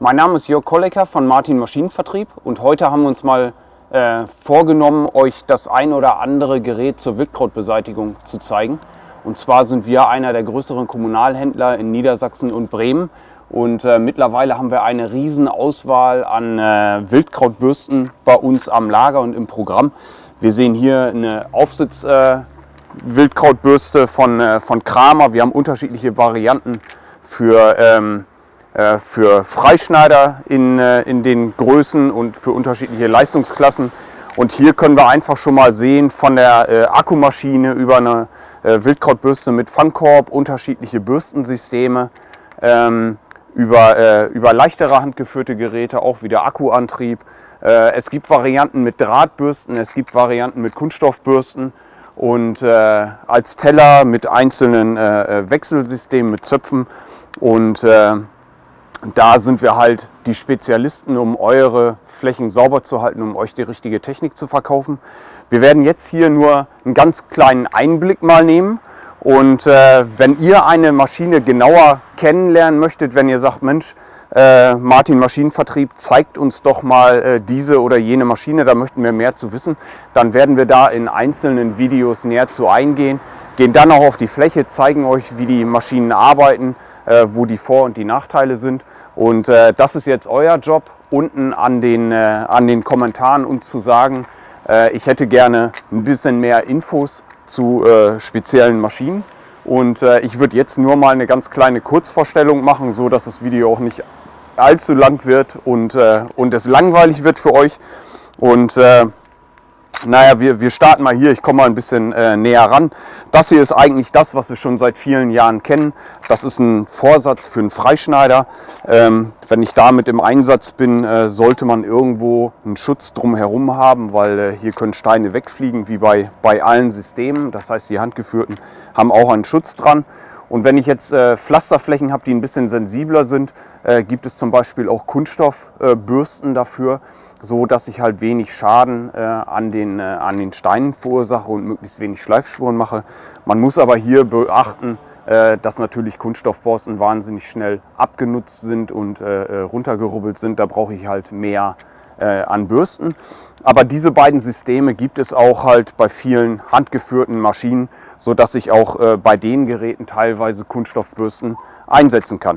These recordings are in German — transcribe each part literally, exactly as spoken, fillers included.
Mein Name ist Jörg Kollecker von Martin Maschinenvertrieb und heute haben wir uns mal äh, vorgenommen, euch das ein oder andere Gerät zur Wildkrautbeseitigung zu zeigen. Und zwar sind wir einer der größeren Kommunalhändler in Niedersachsen und Bremen und äh, mittlerweile haben wir eine riesen Auswahl an äh, Wildkrautbürsten bei uns am Lager und im Programm. Wir sehen hier eine Aufsitz äh, Wildkrautbürste von, äh, von Kramer. Wir haben unterschiedliche Varianten für ähm, für Freischneider in, in den Größen und für unterschiedliche Leistungsklassen. Und hier können wir einfach schon mal sehen, von der äh, Akkumaschine über eine äh, Wildkrautbürste mit Fangkorb, unterschiedliche Bürstensysteme, ähm, über, äh, über leichtere handgeführte Geräte, auch wieder Akkuantrieb. Äh, es gibt Varianten mit Drahtbürsten, es gibt Varianten mit Kunststoffbürsten und äh, als Teller mit einzelnen äh, Wechselsystemen, mit Zöpfen. Und äh, da sind wir halt die Spezialisten, um eure Flächen sauber zu halten, um euch die richtige Technik zu verkaufen. Wir werden jetzt hier nur einen ganz kleinen Einblick mal nehmen. Und äh, wenn ihr eine Maschine genauer kennenlernen möchtet, wenn ihr sagt, Mensch, äh, Martin Maschinenvertrieb, zeigt uns doch mal äh, diese oder jene Maschine, da möchten wir mehr zu wissen, dann werden wir da in einzelnen Videos näher zu eingehen, gehen dann auch auf die Fläche, zeigen euch, wie die Maschinen arbeiten, äh, wo die Vor- und die Nachteile sind. Und äh, das ist jetzt euer Job, unten an den, äh, an den Kommentaren uns zu sagen, äh, ich hätte gerne ein bisschen mehr Infos zu äh, speziellen Maschinen. Und äh, ich würde jetzt nur mal eine ganz kleine Kurzvorstellung machen, so dass das Video auch nicht allzu lang wird und, äh, und es langweilig wird für euch. Und äh, naja, wir, wir starten mal hier, ich komme mal ein bisschen äh, näher ran. Das hier ist eigentlich das, was wir schon seit vielen Jahren kennen. Das ist ein Vorsatz für einen Freischneider. Ähm, wenn ich damit im Einsatz bin, äh, sollte man irgendwo einen Schutz drumherum haben, weil äh, hier können Steine wegfliegen, wie bei, bei allen Systemen. Das heißt, die handgeführten haben auch einen Schutz dran. Und wenn ich jetzt äh, Pflasterflächen habe, die ein bisschen sensibler sind, äh, gibt es zum Beispiel auch Kunststoffbürsten äh, dafür, so dass ich halt wenig Schaden äh, an, den, äh, an den Steinen verursache und möglichst wenig Schleifspuren mache. Man muss aber hier beachten, äh, dass natürlich Kunststoffborsten wahnsinnig schnell abgenutzt sind und äh, runtergerubbelt sind. Da brauche ich halt mehr äh, an Bürsten. Aber diese beiden Systeme gibt es auch halt bei vielen handgeführten Maschinen, so dass ich auch äh, bei den Geräten teilweise Kunststoffbürsten einsetzen kann.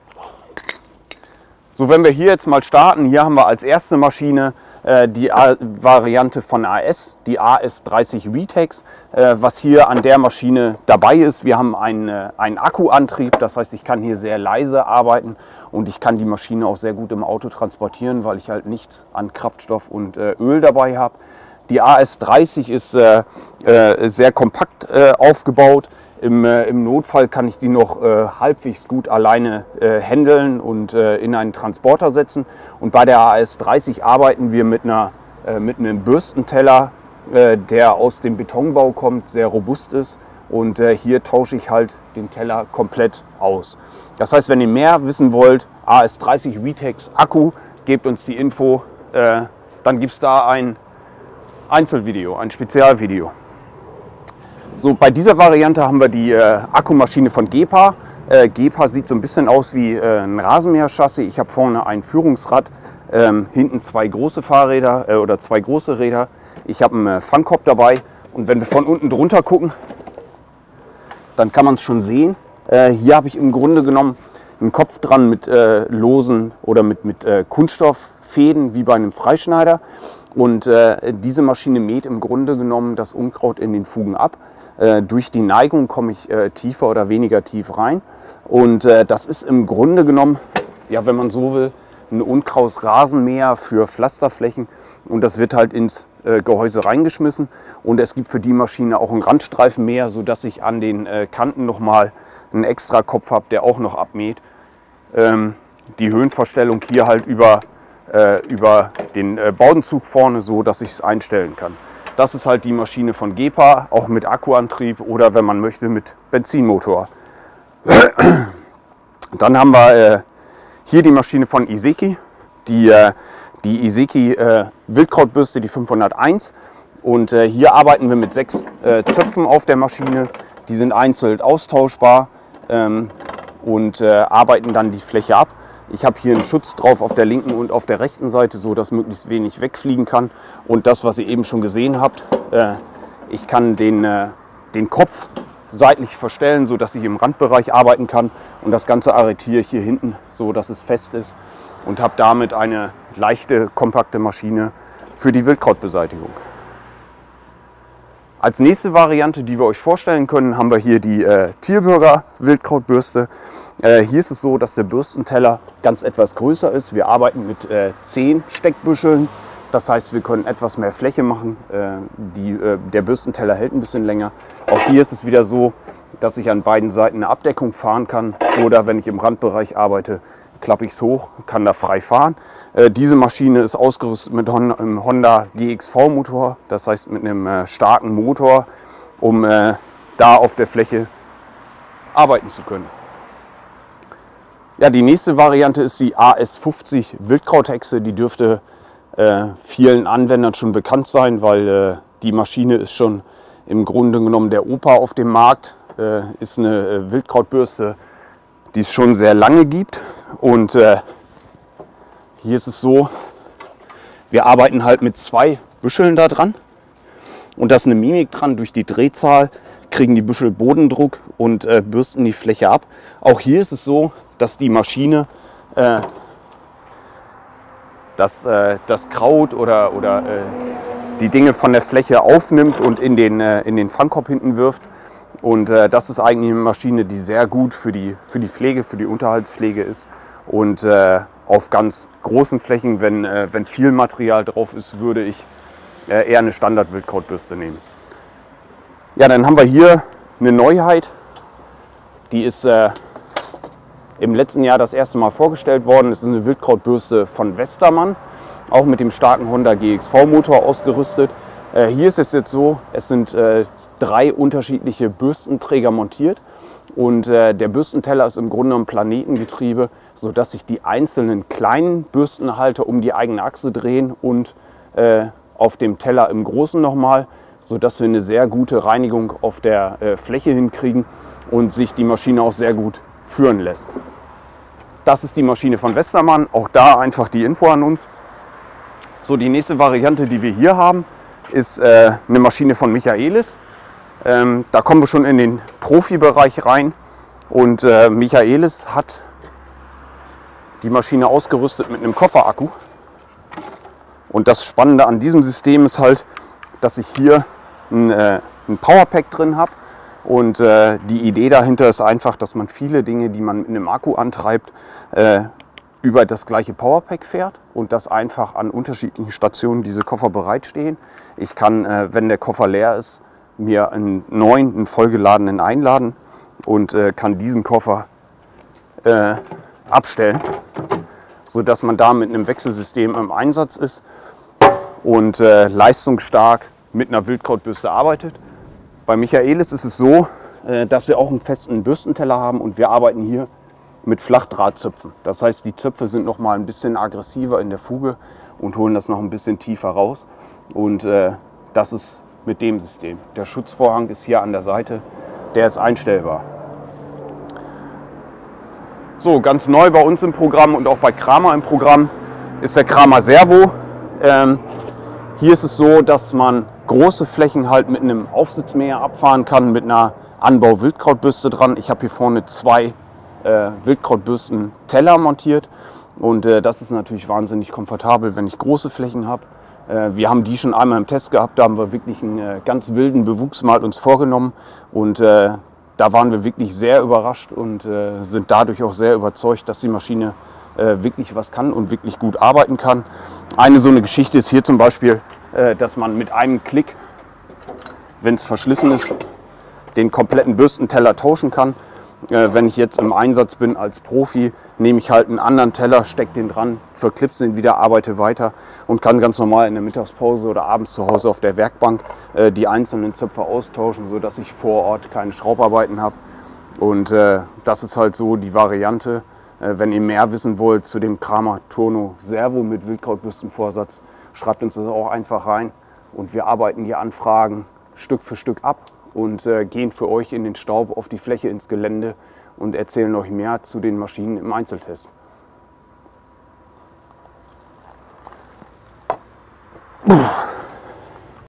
So, wenn wir hier jetzt mal starten, hier haben wir als erste Maschine äh, die A Variante von A S, die A S dreißig VTEX. Äh, was hier an der Maschine dabei ist, wir haben einen, äh, einen Akkuantrieb, das heißt, ich kann hier sehr leise arbeiten und ich kann die Maschine auch sehr gut im Auto transportieren, weil ich halt nichts an Kraftstoff und äh, Öl dabei habe. Die A S dreißig ist äh, äh, sehr kompakt äh, aufgebaut. Im, äh, Im Notfall kann ich die noch äh, halbwegs gut alleine äh, handeln und äh, in einen Transporter setzen. Und bei der A S dreißig arbeiten wir mit, einer, äh, mit einem Bürstenteller, äh, der aus dem Betonbau kommt, sehr robust ist. Und äh, hier tausche ich halt den Teller komplett aus. Das heißt, wenn ihr mehr wissen wollt, A S dreißig VTEX Akku, gebt uns die Info, äh, dann gibt es da ein Einzelvideo, ein Spezialvideo. So, bei dieser Variante haben wir die äh, Akkumaschine von Gepa. Äh, Gepa sieht so ein bisschen aus wie äh, ein Rasenmäher-Chassis. Ich habe vorne ein Führungsrad, ähm, hinten zwei große Fahrräder äh, oder zwei große Räder. Ich habe einen äh, Fangkorb dabei und wenn wir von unten drunter gucken, dann kann man es schon sehen. Äh, hier habe ich im Grunde genommen einen Kopf dran mit äh, losen oder mit, mit äh, Kunststofffäden wie bei einem Freischneider. Und äh, diese Maschine mäht im Grunde genommen das Unkraut in den Fugen ab. Äh, durch die Neigung komme ich äh, tiefer oder weniger tief rein. Und äh, das ist im Grunde genommen, ja, wenn man so will, ein Unkrautsrasenmäher für Pflasterflächen. Und das wird halt ins äh, Gehäuse reingeschmissen. Und es gibt für die Maschine auch einen Randstreifenmäher, sodass ich an den äh, Kanten nochmal einen extra Kopf habe, der auch noch abmäht. Ähm, die Höhenverstellung hier halt über über den Bowdenzug vorne, so dass ich es einstellen kann. Das ist halt die Maschine von Gepa, auch mit Akkuantrieb oder wenn man möchte mit Benzinmotor. Dann haben wir äh, hier die Maschine von Iseki, die, äh, die Iseki äh, Wildkrautbürste, die fünfhunderteins. Und äh, hier arbeiten wir mit sechs äh, Zöpfen auf der Maschine. Die sind einzeln austauschbar ähm, und äh, arbeiten dann die Fläche ab. Ich habe hier einen Schutz drauf auf der linken und auf der rechten Seite, so dass möglichst wenig wegfliegen kann. Und das, was ihr eben schon gesehen habt, äh, ich kann den, äh, den Kopf seitlich verstellen, so dass ich im Randbereich arbeiten kann. Und das Ganze arretiere ich hier hinten, so dass es fest ist. Und habe damit eine leichte, kompakte Maschine für die Wildkrautbeseitigung. Als nächste Variante, die wir euch vorstellen können, haben wir hier die äh, Tierburger Wildkrautbürste. Äh, hier ist es so, dass der Bürstenteller ganz etwas größer ist. Wir arbeiten mit äh, zehn Steckbüscheln. Das heißt, wir können etwas mehr Fläche machen. Äh, die, äh, der Bürstenteller hält ein bisschen länger. Auch hier ist es wieder so, dass ich an beiden Seiten eine Abdeckung fahren kann. Oder wenn ich im Randbereich arbeite, klappe ich es hoch, kann da frei fahren. Äh, diese Maschine ist ausgerüstet mit Honda, einem Honda G X V-Motor, das heißt mit einem äh, starken Motor, um äh, da auf der Fläche arbeiten zu können. Ja, die nächste Variante ist die A S fünfzig Wildkrauthexe. Die dürfte äh, vielen Anwendern schon bekannt sein, weil äh, die Maschine ist schon im Grunde genommen der Opa auf dem Markt. Äh, ist eine äh, Wildkrautbürste, die es schon sehr lange gibt. Und äh, hier ist es so, wir arbeiten halt mit zwei Büscheln da dran. Und da ist eine Mimik dran. Durch die Drehzahl kriegen die Büschel Bodendruck und äh, bürsten die Fläche ab. Auch hier ist es so, dass die Maschine äh, das, äh, das Kraut oder, oder äh, die Dinge von der Fläche aufnimmt und in den, äh, in den Fangkorb hinten wirft. Und äh, das ist eigentlich eine Maschine, die sehr gut für die, für die Pflege, für die Unterhaltspflege ist. Und äh, auf ganz großen Flächen, wenn, äh, wenn viel Material drauf ist, würde ich äh, eher eine Standard-Wildkrautbürste nehmen. Ja, dann haben wir hier eine Neuheit. Die ist äh, im letzten Jahr das erste Mal vorgestellt worden. Es ist eine Wildkrautbürste von Westermann, auch mit dem starken Honda G X V-Motor ausgerüstet. Äh, hier ist es jetzt so, es sind äh, drei unterschiedliche Bürstenträger montiert und äh, der Bürstenteller ist im Grunde genommen Planetengetriebe, sodass sich die einzelnen kleinen Bürstenhalter um die eigene Achse drehen und äh, auf dem Teller im Großen nochmal, sodass wir eine sehr gute Reinigung auf der äh, Fläche hinkriegen und sich die Maschine auch sehr gut führen lässt. Das ist die Maschine von Westermann, auch da einfach die Info an uns. So, die nächste Variante, die wir hier haben, ist äh, eine Maschine von Michaelis. Ähm, da kommen wir schon in den Profibereich rein und äh, Michaelis hat die Maschine ausgerüstet mit einem Kofferakku. Und das Spannende an diesem System ist halt, dass ich hier ein, äh, ein Powerpack drin habe. Und äh, die Idee dahinter ist einfach, dass man viele Dinge, die man mit einem Akku antreibt, äh, über das gleiche Powerpack fährt und dass einfach an unterschiedlichen Stationen diese Koffer bereitstehen. Ich kann, äh, wenn der Koffer leer ist, mir einen neuen, einen vollgeladenen einladen und äh, kann diesen Koffer äh, abstellen, sodass man da mit einem Wechselsystem im Einsatz ist und äh, leistungsstark mit einer Wildkrautbürste arbeitet. Bei Michaelis ist es so, äh, dass wir auch einen festen Bürstenteller haben und wir arbeiten hier mit Flachdrahtzöpfen. Das heißt, die Zöpfe sind noch mal ein bisschen aggressiver in der Fuge und holen das noch ein bisschen tiefer raus. Und äh, das ist mit dem System. Der Schutzvorhang ist hier an der Seite, der ist einstellbar. So, ganz neu bei uns im Programm und auch bei Kramer im Programm ist der Kramer Servo. Ähm, hier ist es so, dass man große Flächen halt mit einem Aufsitzmäher abfahren kann, mit einer Anbau-Wildkrautbürste dran. Ich habe hier vorne zwei äh, Wildkrautbürsten-Teller montiert und äh, das ist natürlich wahnsinnig komfortabel, wenn ich große Flächen habe. Äh, wir haben die schon einmal im Test gehabt, da haben wir wirklich einen äh, ganz wilden Bewuchs mal uns vorgenommen und äh, da waren wir wirklich sehr überrascht und äh, sind dadurch auch sehr überzeugt, dass die Maschine äh, wirklich was kann und wirklich gut arbeiten kann. Eine so eine Geschichte ist hier zum Beispiel, äh, dass man mit einem Klick, wenn es verschlissen ist, den kompletten Bürstenteller tauschen kann. Äh, wenn ich jetzt im Einsatz bin als Profi, nehme ich halt einen anderen Teller, stecke den dran, verklipse den wieder, arbeite weiter und kann ganz normal in der Mittagspause oder abends zu Hause auf der Werkbank äh, die einzelnen Zöpfe austauschen, sodass ich vor Ort keine Schraubarbeiten habe. Und äh, das ist halt so die Variante. Äh, wenn ihr mehr wissen wollt zu dem Kramer Turno Servo mit Wildkrautbürstenvorsatz, schreibt uns das auch einfach rein und wir arbeiten die Anfragen Stück für Stück ab und äh, gehen für euch in den Staub, auf die Fläche, ins Gelände und erzählen euch mehr zu den Maschinen im Einzeltest. Puh.